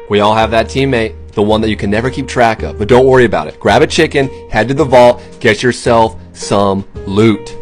We all have that teammate, the one that you can never keep track of, but don't worry about it. Grab a chicken, head to the vault, get yourself some loot.